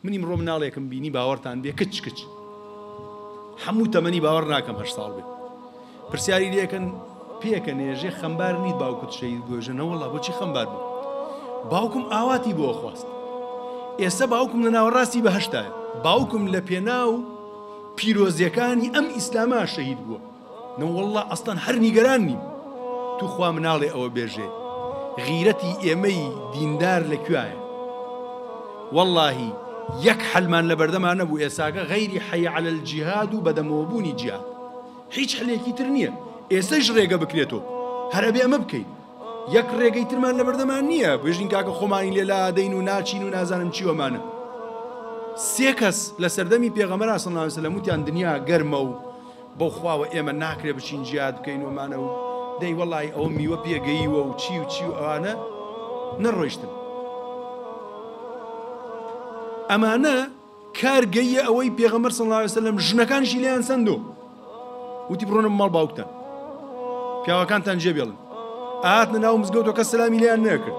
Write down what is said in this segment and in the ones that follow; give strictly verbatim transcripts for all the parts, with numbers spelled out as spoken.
منی مرۆ مناڵێکم بینی باوەڕتان بێ کچ کچ هەموو تەمەنی باوەڕ ناکەم هەشت ساڵ بێ پرسیاری لێکن پێکە نێژێ خەمبار نیت باوکت شەید بۆژنە وەڵا بۆچی خەمبار بوو باوکم ئاواتی بۆ خواست ئێستا باوکم لە ناوەڕاستی بەهەشتایە باوکم لە پێناو پیرۆزیەکانی ئەم ئیسلامە شەهید بووە نەوەڵا ئەستان هەر نیگەران نیم تو خوا مناڵێ ئەوە بێژێ غیرەتی ئێمەی دیندار لەکوایە واللهی یەک حەلمان لە بەردەمان نەبوو ئێساکە غەیری حەی عەلە الجیهاد و بەدەمەوەبوونی جیهاد هیچ هەلێکی تر نییە ئێستەش ڕێگە بکرێتەوە هەر ئەبێ ئەمە بکەین یەک ڕێگەی ترمان لە بەردەمان نییە بێژین کاکە خۆمانی لێلا دەین و ناچین و نازانم چیوەمانە سێ کەس لە سەردەمی پێغەمبەر صلی الله علیه وسلم وتیان دنیا گەرمە و بەو خواوە ئێمە ناکرێ بچین جیهاد بکەین ومانە و دەی وەڵی ئەوە میوە پێگەیوە و چی و چی و ئەوانە نەڕۆیشتن ئەمانە کارگەیە ئەوەی پێغەمبەر صلی الله علیه وسلم ژنەکانشی لێیان سەندۆ وتی بڕۆنە ماڵ باوکتان پیاوەکانتان جێبێڵن ئاهاتنە ناو مزگەوتەوە کەس سەلامی لێیان نەکرد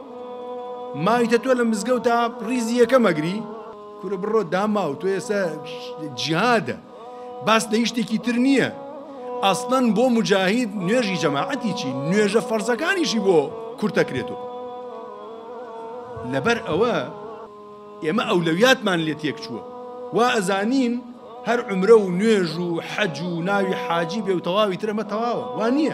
ماویتە تۆ لە مزگەوتە ڕیزی یەکەم ئەگری کورە بڕۆ داما و تۆ ئێستا جیهادە باس لە شتێکی تر نییە ئەسڵەن بۆ مجاهید نوێژی جەماعەتی چی نوێژە فەرزەکانیشی بۆ کورتەکرێتەوە لەبەر ئەوە ئێمە ئەولەویاتمان لێ تێک چووە وا ئەزانین هەر عمرە و نوێژ و حەج و ناوی حاجی بێ و تەواوی تر ئەمە تەواوە وا نییە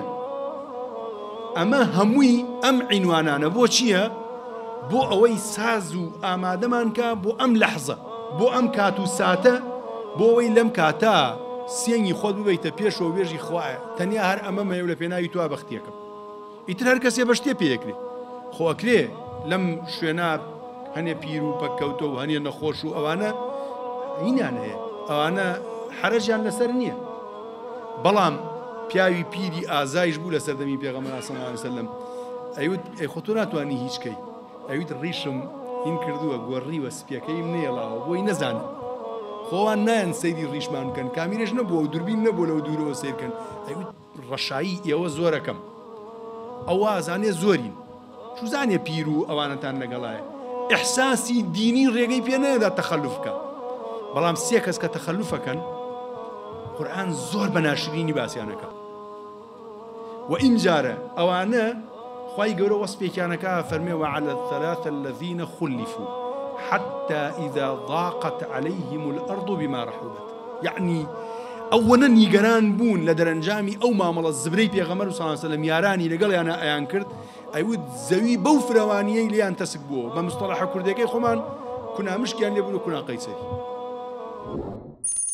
ئەمە هەمووی ئەم عینوانانە بۆ چییە بۆ ئەوەی ساز و ئامادەمان کە بۆ ئەم لەحزە بۆ ئەم کات و ساتە بۆ ئەوەی لەم کاتە سێنگی خۆت ببیتە پێشەوە وێژی خوایە تەنیا هەر ئەمە مەیە لە پێناوی توا بەختیەکەم ئیتر هەر کەسێ بە شتێ پێیەکرێ خۆکرێ لەم شوێنە هەنێ پیر و پەککەوتە و هەنێ نەخۆش و ئەوانە هینیان هەیە ئەوانە حرەجیان لەسەر نییە بەڵام پیاوی پیری ئازایش بوو لە سەردەمی پێغەمبەر صلی الله علیه وسلم ئەیوت ئەی خۆ تۆ ناتوانی هیچ کەی ئەویت ڕیشم هین کردووە گۆڕیوە سپیەکەیم نێڵاوە بۆی نەزانم خۆوان نایەن سەیری ڕیشمان بکەن کامیرێش نەبووە و دووربین نەبوو لەو دوورەوە سیرکەن ئەویت ڕەشایی ئێوە زۆرەکەم ئەوە ئازانێ زۆرین چوزانێ پیر و ئەوانەتان لەگەڵایە ئیحساسی دینی ڕێگەی پێ نەدەدا تەخەلوف بکە بەڵام سێ کەس کە تەخەلوفەکەن قورئان زۆر بە ناشرینی باسییانەکە و ئین جارە ئەوانە خوای گەورە وەسفێکیانەکە فەرمێ وعلى الثلاثة الذين خلفوا حتى إذا ضاقت عليهم الأرض بما رحبت يعني ئەوەنە نیگەران بوون لە دەرەنجامی ئەو مامەڵە زبرەی پێغەمبەر صلی الله علیه وسلم یارانی لەگەڵیانە ئەیان کرد ئەیوت زەوی بەو فرەوانیەی لیان تەسک بووە بە مستەڵەحە کوردەکەی خۆمان کونا مشکیان لێبوون و کونا قەیسەری